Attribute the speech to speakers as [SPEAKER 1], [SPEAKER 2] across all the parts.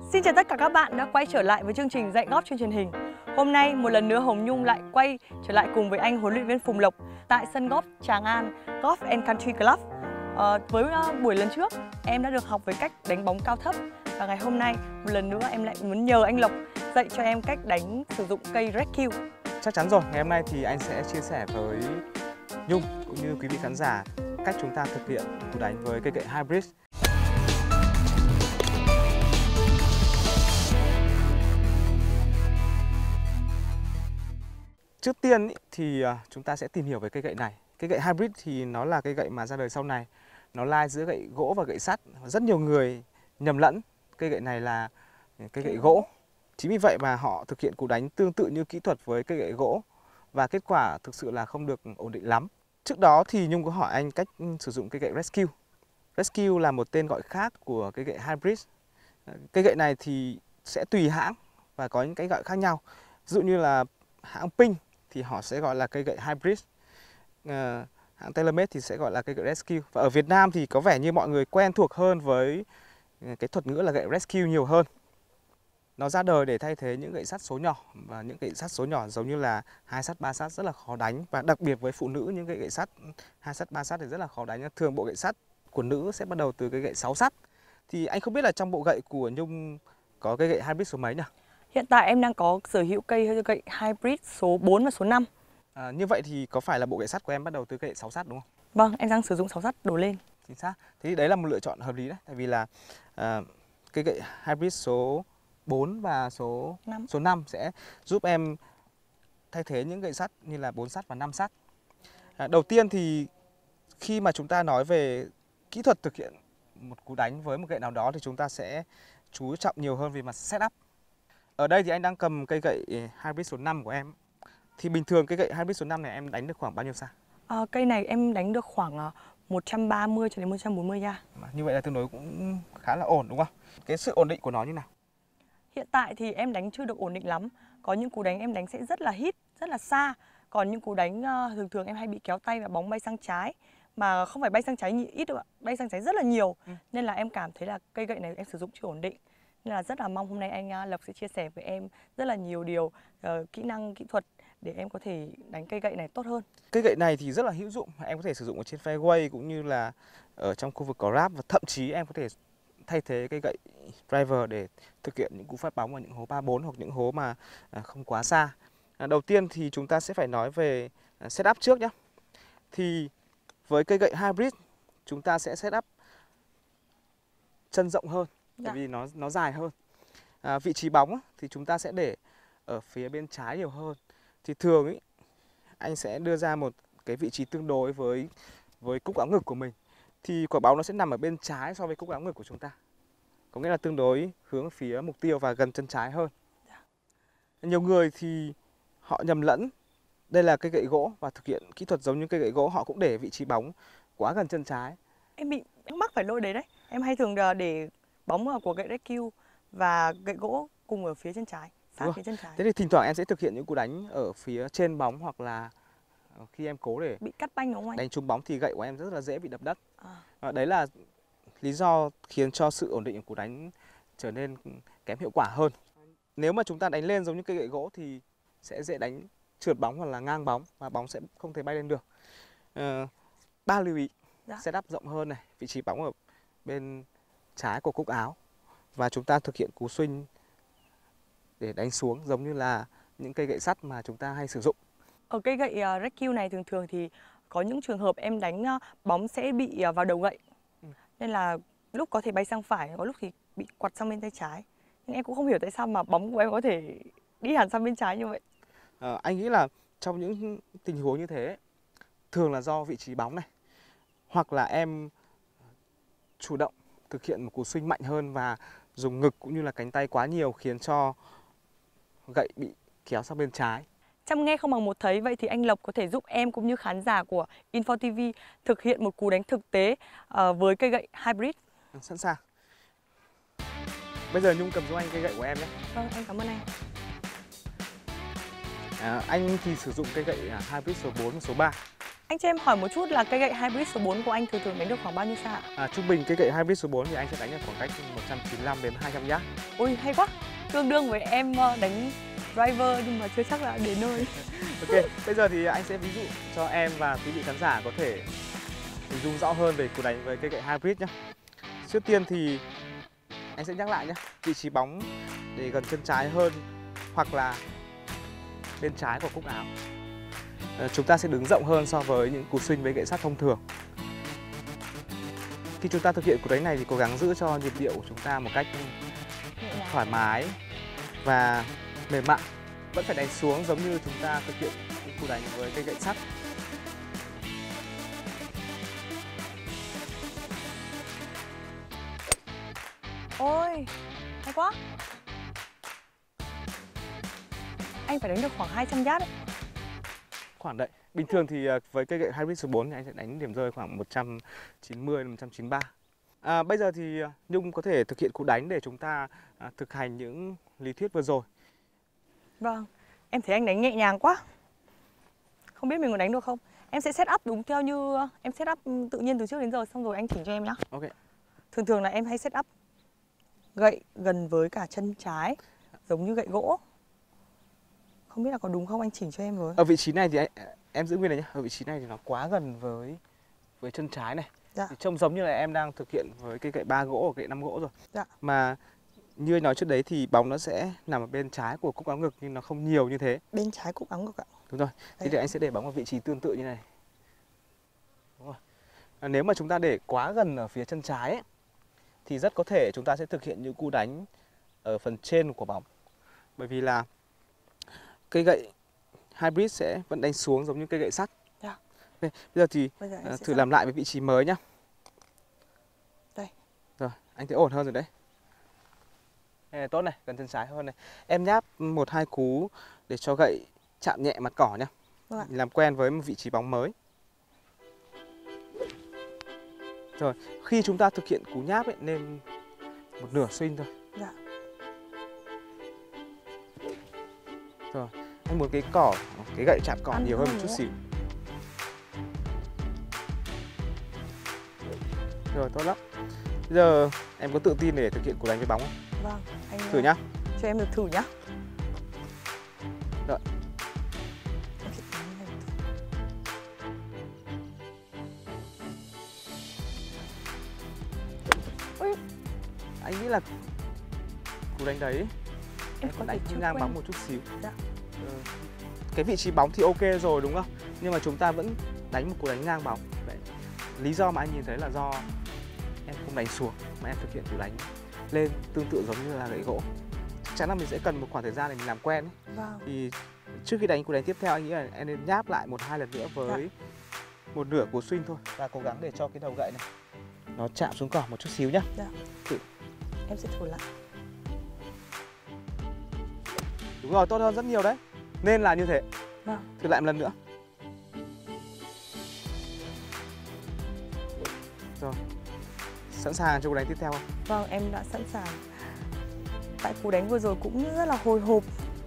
[SPEAKER 1] Xin chào tất cả các bạn đã quay trở lại với chương trình dạy golf trên truyền hình. Hôm nay một lần nữa Hồng Nhung lại quay trở lại cùng với anh huấn luyện viên Phùng Lộc tại sân golf Tràng An Golf and Country Club. Với buổi lần trước em đã được học về cách đánh bóng cao thấp và ngày hôm nay một lần nữa em lại muốn nhờ anh Lộc dạy cho em cách đánh sử dụng cây Rescue.
[SPEAKER 2] Chắc chắn rồi, ngày hôm nay thì anh sẽ chia sẻ với Nhung cũng như quý vị khán giả cách chúng ta thực hiện cú đánh với cây gậy Hybrid. Trước tiên thì chúng ta sẽ tìm hiểu về cây gậy này. Cây gậy Hybrid thì nó là cây gậy mà ra đời sau này. Nó lai giữa gậy gỗ và gậy sắt. Rất nhiều người nhầm lẫn cây gậy này là cây gậy gỗ. Chính vì vậy mà họ thực hiện cú đánh tương tự như kỹ thuật với cây gậy gỗ và kết quả thực sự là không được ổn định lắm. Trước đó thì Nhung có hỏi anh cách sử dụng cây gậy Rescue. Rescue là một tên gọi khác của cây gậy Hybrid. Cây gậy này thì sẽ tùy hãng và có những cái gọi khác nhau. Ví dụ như là hãng Ping thì họ sẽ gọi là cây gậy Hybrid, hãng TaylorMade thì sẽ gọi là cây gậy Rescue. Và ở Việt Nam thì có vẻ như mọi người quen thuộc hơn với cái thuật ngữ là gậy Rescue nhiều hơn. Nó ra đời để thay thế những gậy sắt số nhỏ, và những gậy sắt số nhỏ giống như là 2 sắt, 3 sắt rất là khó đánh, và đặc biệt với phụ nữ những cái gậy sắt 2 sắt, 3 sắt thì rất là khó đánh. Thường bộ gậy sắt của nữ sẽ bắt đầu từ cái gậy 6 sắt. Thì anh không biết là trong bộ gậy của Nhung có cây gậy Hybrid số mấy nhỉ?
[SPEAKER 1] Hiện tại em đang có sở hữu cây gậy Hybrid số 4 và số 5.
[SPEAKER 2] Như vậy thì có phải là bộ gậy sắt của em bắt đầu từ gậy 6 sắt đúng không?
[SPEAKER 1] Vâng, em đang sử dụng 6 sắt đổ lên.
[SPEAKER 2] Chính xác. Thế thì đấy là một lựa chọn hợp lý đấy. Tại vì là cây gậy Hybrid số 4 và số 5 sẽ giúp em thay thế những gậy sắt như là 4 sắt và 5 sắt. Đầu tiên thì khi mà chúng ta nói về kỹ thuật thực hiện một cú đánh với một gậy nào đó thì chúng ta sẽ chú trọng nhiều hơn về mặt setup. Ở đây thì anh đang cầm cây gậy Hybrid số 5 của em. Thì bình thường cây gậy Hybrid số 5 này em đánh được khoảng bao nhiêu xa?
[SPEAKER 1] Cây này em đánh được khoảng 130 cho đến 140 ra.
[SPEAKER 2] Như vậy là tương đối cũng khá là ổn đúng không? Cái sự ổn định của nó như nào?
[SPEAKER 1] Hiện tại thì em đánh chưa được ổn định lắm. Có những cú đánh em đánh sẽ rất là hít, rất là xa. Còn những cú đánh thường em hay bị kéo tay và bóng bay sang trái. Mà không phải bay sang trái ít đâu ạ, bay sang trái rất là nhiều. Nên là em cảm thấy là cây gậy này em sử dụng chưa ổn định. Nên là rất là mong hôm nay anh Lộc sẽ chia sẻ với em rất là nhiều điều, kỹ năng, kỹ thuật để em có thể đánh cây gậy này tốt hơn.
[SPEAKER 2] Cây gậy này thì rất là hữu dụng, em có thể sử dụng ở trên fairway cũng như là ở trong khu vực cỏ ráp, và thậm chí em có thể thay thế cây gậy driver để thực hiện những cú phát bóng ở những hố 3-4 hoặc những hố mà không quá xa. Đầu tiên thì chúng ta sẽ phải nói về setup trước nhé. Thì với cây gậy Hybrid chúng ta sẽ setup chân rộng hơn, bởi vì nó dài hơn. Vị trí bóng thì chúng ta sẽ để ở phía bên trái nhiều hơn. Thì thường ý, anh sẽ đưa ra một cái vị trí tương đối với cúc áo ngực của mình. Thì quả bóng nó sẽ nằm ở bên trái so với cúc áo ngực của chúng ta. Có nghĩa là tương đối hướng phía mục tiêu và gần chân trái hơn. Nhiều người thì họ nhầm lẫn đây là cây gậy gỗ và thực hiện kỹ thuật giống như cây gậy gỗ, họ cũng để vị trí bóng quá gần chân trái.
[SPEAKER 1] Em bị mắc phải lỗi đấy đấy. Em hay thường để bóng của gậy Rescue và gậy gỗ cùng ở phía chân trái, sát phía chân trái.
[SPEAKER 2] Thế thì thỉnh thoảng em sẽ thực hiện những cú đánh ở phía trên bóng, hoặc là khi em cố để
[SPEAKER 1] bị cắt banh đúng không anh?
[SPEAKER 2] Đánh trúng bóng thì gậy của em rất là dễ bị đập đất. Đấy là lý do khiến cho sự ổn định của cú đánh trở nên kém hiệu quả hơn. Nếu mà chúng ta đánh lên giống như cây gậy gỗ thì sẽ dễ đánh trượt bóng hoặc là ngang bóng và bóng sẽ không thể bay lên được. 3 lưu ý. Setup rộng hơn này, vị trí bóng ở bên trái của cúc áo, và chúng ta thực hiện cú swing để đánh xuống giống như là những cây gậy sắt mà chúng ta hay sử dụng.
[SPEAKER 1] Ở cây gậy Rescue này thường thì có những trường hợp em đánh bóng sẽ bị vào đầu gậy. Nên là lúc có thể bay sang phải, có lúc thì bị quặt sang bên tay trái. Nhưng em cũng không hiểu tại sao mà bóng của em có thể đi hẳn sang bên trái như vậy.
[SPEAKER 2] Anh nghĩ là trong những tình huống như thế, thường là do vị trí bóng này, hoặc là em chủ động thực hiện một cú swing mạnh hơn và dùng ngực cũng như là cánh tay quá nhiều, khiến cho gậy bị kéo sang bên trái.
[SPEAKER 1] Chăm nghe không bằng một thấy, vậy thì anh Lộc có thể giúp em cũng như khán giả của Info TV thực hiện một cú đánh thực tế với cây gậy Hybrid.
[SPEAKER 2] Sẵn sàng. Bây giờ Nhung cầm giúp anh cây gậy của em nhé.
[SPEAKER 1] Vâng, em cảm ơn anh.
[SPEAKER 2] Anh thì sử dụng cây gậy Hybrid số 4 và số 3.
[SPEAKER 1] Anh cho em hỏi một chút là cây gậy hybrid số 4 của anh thường thường đánh được khoảng bao nhiêu xa ạ?
[SPEAKER 2] Trung bình cây gậy hybrid số 4 thì anh sẽ đánh ở khoảng cách 195 đến 200 yard.
[SPEAKER 1] Ôi hay quá, tương đương với em đánh driver nhưng mà chưa chắc là đến nơi.
[SPEAKER 2] Ok, bây giờ thì anh sẽ ví dụ cho em và quý vị khán giả có thể hình dung rõ hơn về cú đánh với cây gậy hybrid nhé. Trước tiên thì anh sẽ nhắc lại nhé, vị trí bóng để gần chân trái hơn hoặc là bên trái của cúc áo. Chúng ta sẽ đứng rộng hơn so với những cú swing với gậy sắt thông thường. Khi chúng ta thực hiện cú đánh này thì cố gắng giữ cho nhịp điệu của chúng ta một cách thoải mái và mềm mại. Vẫn phải đánh xuống giống như chúng ta thực hiện những cú đánh với cây gậy sắt.
[SPEAKER 1] Ôi, hay quá. Anh phải đánh được khoảng 200 yard đấy.
[SPEAKER 2] Khoảng đấy. Bình thường thì với cây gậy hybrid số 4 thì anh sẽ đánh điểm rơi khoảng 190 đến 193. Bây giờ thì Nhung có thể thực hiện cú đánh để chúng ta thực hành những lý thuyết vừa rồi.
[SPEAKER 1] Vâng, em thấy anh đánh nhẹ nhàng quá. Không biết mình có đánh được không? Em sẽ set up đúng theo như em set up tự nhiên từ trước đến giờ, xong rồi anh chỉnh cho em nhá.
[SPEAKER 2] Ok.
[SPEAKER 1] Thường thường là em hay set up gậy gần với cả chân trái, giống như gậy gỗ. Không biết là có đúng không, anh chỉnh cho em với.
[SPEAKER 2] Ở vị trí này thì em giữ nguyên này nhé. Ở vị trí này thì nó quá gần với chân trái này.
[SPEAKER 1] Dạ.
[SPEAKER 2] Thì trông giống như là em đang thực hiện với cây gậy 3 gỗ hoặc gậy 5 gỗ rồi.
[SPEAKER 1] Dạ.
[SPEAKER 2] Mà như anh nói trước đấy thì bóng nó sẽ nằm ở bên trái của cúc áo ngực nhưng nó không nhiều như thế.
[SPEAKER 1] Bên trái cúc áo ngực ạ.
[SPEAKER 2] Đúng rồi. Thế thì anh sẽ để bóng ở vị trí tương tự như này. Đúng rồi. Nếu mà chúng ta để quá gần ở phía chân trái ấy, thì rất có thể chúng ta sẽ thực hiện những cú đánh ở phần trên của bóng. Bởi vì là cây gậy hybrid sẽ vẫn đánh xuống giống như cây gậy sắt.
[SPEAKER 1] Dạ.
[SPEAKER 2] Okay. Bây giờ thì thử làm lại với vị trí mới nhá.
[SPEAKER 1] Đây.
[SPEAKER 2] Rồi, anh thấy ổn hơn rồi đấy. Đây là tốt này, gần chân trái hơn này. Em nháp 1-2 cú để cho gậy chạm nhẹ mặt cỏ nhá.
[SPEAKER 1] Vâng ạ.
[SPEAKER 2] Làm quen với một vị trí bóng mới. Rồi, khi chúng ta thực hiện cú nháp ấy, nên một nửa swing thôi.
[SPEAKER 1] Dạ.
[SPEAKER 2] Rồi, anh muốn cái gậy chạm cỏ nhiều hơn một chút xíu. Rồi, tốt lắm. Bây giờ em có tự tin để thực hiện cú đánh với bóng không?
[SPEAKER 1] Vâng, anh
[SPEAKER 2] thử nhá.
[SPEAKER 1] cho em được thử nhá.
[SPEAKER 2] Rồi. Anh nghĩ là cú đánh đấy em còn đánh ngang bóng một chút xíu.
[SPEAKER 1] Dạ.
[SPEAKER 2] Cái vị trí bóng thì ok rồi đúng không? Nhưng mà chúng ta vẫn đánh một cú đánh ngang bóng. Vậy lý do mà anh nhìn thấy là do em không đánh xuống mà em thực hiện cú đánh lên tương tự giống như là gậy gỗ. Chắc chắn là mình sẽ cần một khoảng thời gian để mình làm quen ấy.
[SPEAKER 1] Vâng.
[SPEAKER 2] Thì trước khi đánh cú đánh tiếp theo anh nghĩ là em nên nháp lại 1-2 lần nữa với một nửa cú swing thôi và cố gắng để cho cái đầu gậy này nó chạm xuống cỏ một chút xíu nhá.
[SPEAKER 1] Dạ.
[SPEAKER 2] Thử.
[SPEAKER 1] Em sẽ thử lại.
[SPEAKER 2] Đúng rồi, tốt hơn rất nhiều đấy. Nên là như thế.
[SPEAKER 1] Vâng.
[SPEAKER 2] Thử lại một lần nữa. Rồi. Sẵn sàng cho cú đánh tiếp theo không?
[SPEAKER 1] Vâng, em đã sẵn sàng. Tại cú đánh vừa rồi cũng rất là hồi hộp.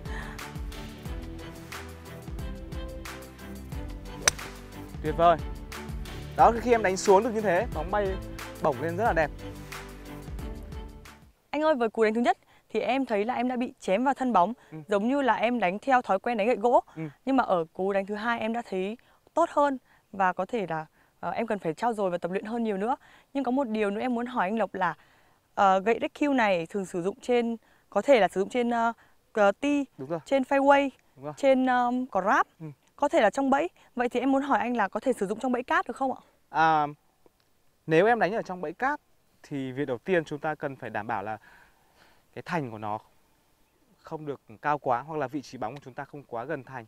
[SPEAKER 2] Tuyệt vời. Đó, khi em đánh xuống được như thế, bóng bay bổng lên rất là đẹp.
[SPEAKER 1] Anh ơi, với cú đánh thứ nhất thì em thấy là em đã bị chém vào thân bóng, giống như là em đánh theo thói quen đánh gậy gỗ. Nhưng mà ở cú đánh thứ hai em đã thấy tốt hơn và có thể là em cần phải trau dồi và tập luyện hơn nhiều nữa. Nhưng có một điều nữa em muốn hỏi anh Lộc là gậy Rec này thường sử dụng trên, có thể là sử dụng trên tee, trên fairway, trên grab, có thể là trong bẫy. Vậy thì em muốn hỏi anh là có thể sử dụng trong bẫy cát được không ạ?
[SPEAKER 2] Nếu em đánh ở trong bẫy cát thì việc đầu tiên chúng ta cần phải đảm bảo là cái thành của nó không được cao quá hoặc là vị trí bóng của chúng ta không quá gần thành.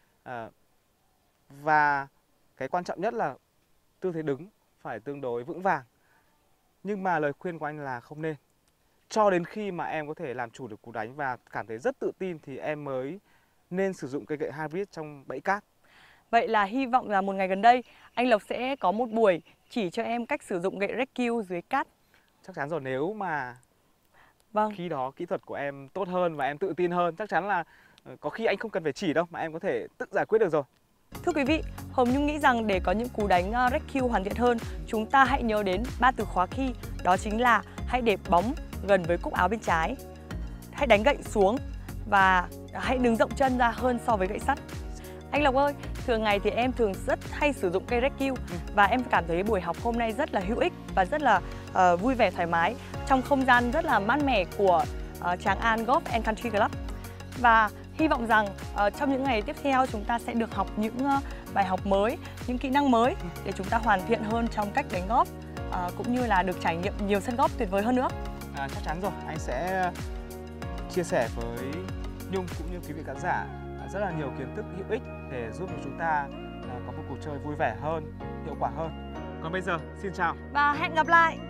[SPEAKER 2] Và cái quan trọng nhất là tư thế đứng phải tương đối vững vàng. Nhưng mà lời khuyên của anh là không nên. Cho đến khi mà em có thể làm chủ được cú đánh và cảm thấy rất tự tin thì em mới nên sử dụng cây gậy hybrid trong bẫy cát.
[SPEAKER 1] Vậy là hy vọng là một ngày gần đây anh Lộc sẽ có một buổi chỉ cho em cách sử dụng gậy Rec dưới cát.
[SPEAKER 2] Chắc chắn rồi, nếu mà
[SPEAKER 1] vâng,
[SPEAKER 2] khi đó kỹ thuật của em tốt hơn và em tự tin hơn, chắc chắn là có khi anh không cần phải chỉ đâu mà em có thể tự giải quyết được rồi.
[SPEAKER 1] Thưa quý vị, Hồng Nhung nghĩ rằng để có những cú đánh rescue hoàn thiện hơn, chúng ta hãy nhớ đến 3 từ khóa key, đó chính là hãy để bóng gần với cúc áo bên trái, hãy đánh gậy xuống và hãy đứng rộng chân ra hơn so với gậy sắt. Anh Lộc ơi, thường ngày thì em thường rất hay sử dụng cây rescue và em cảm thấy buổi học hôm nay rất là hữu ích và rất là vui vẻ thoải mái trong không gian rất là mát mẻ của Tràng An Golf and Country Club. Và hy vọng rằng trong những ngày tiếp theo chúng ta sẽ được học những bài học mới, những kỹ năng mới để chúng ta hoàn thiện hơn trong cách đánh golf, cũng như là được trải nghiệm nhiều sân golf tuyệt vời hơn nữa.
[SPEAKER 2] Chắc chắn rồi, anh sẽ chia sẻ với Nhung cũng như quý vị khán giả rất là nhiều kiến thức hữu ích để giúp chúng ta có một cuộc chơi vui vẻ hơn, hiệu quả hơn. Còn bây giờ, xin chào
[SPEAKER 1] Và hẹn gặp lại!